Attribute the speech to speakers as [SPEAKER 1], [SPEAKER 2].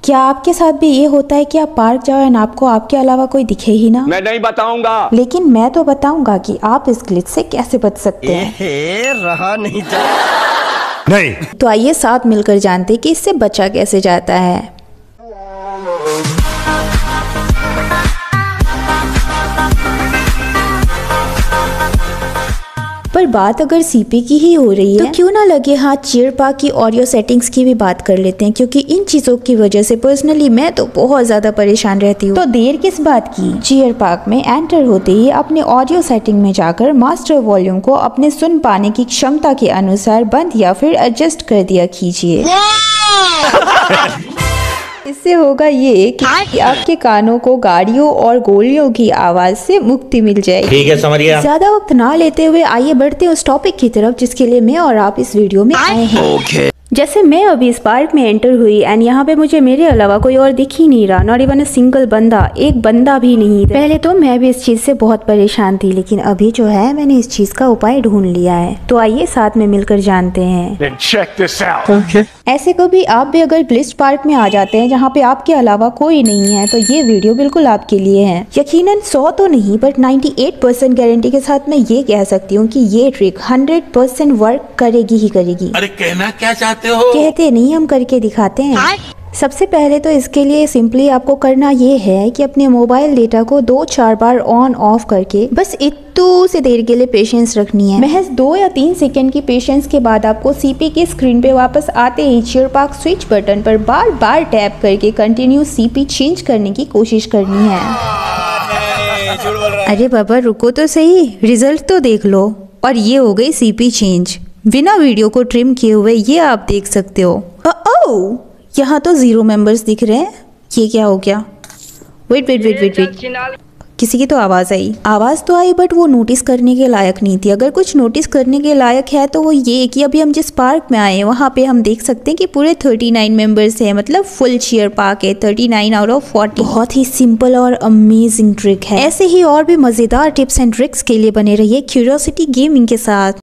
[SPEAKER 1] क्या आपके साथ भी ये होता है कि आप पार्क जाओ और आपको आपके अलावा कोई दिखे ही ना?
[SPEAKER 2] मैं नहीं बताऊंगा।
[SPEAKER 1] लेकिन मैं तो बताऊंगा कि आप इस ग्लिच से कैसे बच सकते हैं।
[SPEAKER 3] रहा नहीं जा
[SPEAKER 1] नहीं। तो आइए साथ मिलकर जानते हैं कि इससे बचा कैसे जाता है। पर बात अगर सीपी की ही हो रही है तो क्यों ना लगे हाथ चीयरपाक की ऑडियो सेटिंग्स की भी बात कर लेते हैं, क्योंकि इन चीजों की वजह से पर्सनली मैं तो बहुत ज्यादा परेशान रहती हूँ। तो देर किस बात की, चीयरपाक में एंटर होते ही अपने ऑडियो सेटिंग में जाकर मास्टर वॉल्यूम को अपने सुन पाने की क्षमता के अनुसार बंद या फिर एडजस्ट कर दिया कीजिए। इससे होगा ये कि आपके कानों को गाड़ियों और गोलियों की आवाज से मुक्ति मिल जाएगी।
[SPEAKER 4] ठीक है, समझ गया।
[SPEAKER 1] ज्यादा वक्त ना लेते हुए आइए बढ़ते हैं उस टॉपिक की तरफ जिसके लिए मैं और आप इस वीडियो में आए हैं। जैसे मैं अभी इस पार्क में एंटर हुई एंड यहाँ पे मुझे मेरे अलावा कोई और दिख ही नहीं रहा, नॉट इवन अ सिंगल बंदा, एक बंदा भी नहीं। पहले तो मैं भी इस चीज से बहुत परेशान थी, लेकिन अभी जो है मैंने इस चीज का उपाय ढूंढ लिया है। तो आइए साथ में मिलकर जानते हैं। ऐसे कभी आप भी अगर ग्लिच पार्क में आ जाते हैं जहाँ पे आपके अलावा कोई नहीं है तो ये वीडियो बिल्कुल आपके लिए है। यकीनन 100 तो नहीं बट 98% गारंटी के साथ मैं ये कह सकती हूँ कि ये ट्रिक 100% वर्क करेगी ही करेगी।
[SPEAKER 4] अरे कहना क्या चाहते हो?
[SPEAKER 1] कहते नहीं, हम करके दिखाते हैं। सबसे पहले तो इसके लिए सिंपली आपको करना ये है कि अपने मोबाइल डेटा को 2-4 बार ऑन ऑफ करके बस इतनी सी देर के लिए पेशेंस रखनी है। महज 2 या 3 सेकंड की पेशेंस के बाद आपको सीपी की स्क्रीन पे वापस आते ही चीयरपाक स्विच बटन पर बार बार टैप करके कंटिन्यू सीपी चेंज करने की कोशिश करनी है। अरे बाबा रुको तो सही, रिजल्ट तो देख लो। और ये हो गई सीपी चेंज बिना वीडियो को ट्रिम किए हुए, ये आप देख सकते हो। ओह, यहाँ तो 0 मेंबर्स दिख रहे हैं। ये क्या हो गया? वेट, किसी की तो आवाज तो आई बट वो नोटिस करने के लायक नहीं थी। अगर कुछ नोटिस करने के लायक है तो वो ये कि अभी हम जिस पार्क में आए हैं वहाँ पे हम देख सकते हैं कि पूरे 39 मेंबर्स हैं, मतलब फुल चीयरपाक है, 39 आउट ऑफ 40। बहुत ही सिंपल और अमेजिंग ट्रिक है। ऐसे ही और भी मजेदार टिप्स एंड ट्रिक्स के लिए बने रहिए क्यूरियोसिटी गेमिंग के साथ।